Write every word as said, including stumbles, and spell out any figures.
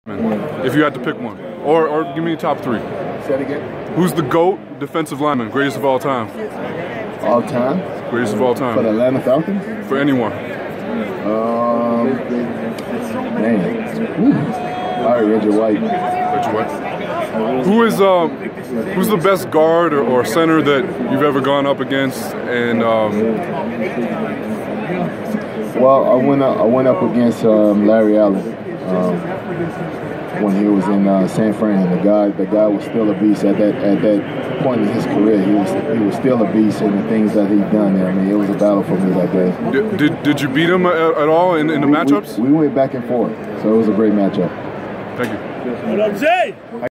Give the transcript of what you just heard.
If you had to pick one, or or give me your top three. Say it again. Who's the GOAT defensive lineman, greatest of all time? All time? Greatest of all time. For the Atlanta Falcons? For anyone. Um, man. Ooh. All right, Reggie White. Reggie White. Who is um, who's the best guard or, or center that you've ever gone up against? And um, well, I went up, I went up against um, Larry Allen. Um, when he was in uh, San Fran, the guy, the guy was still a beast at that at that point in his career. He was he was still a beast in the things that he'd done there. I mean, it was a battle for me that day. Did did, did you beat him at, at all in, in the we, matchups? We, we went back and forth, so it was a great matchup. Thank you. What up, Jay?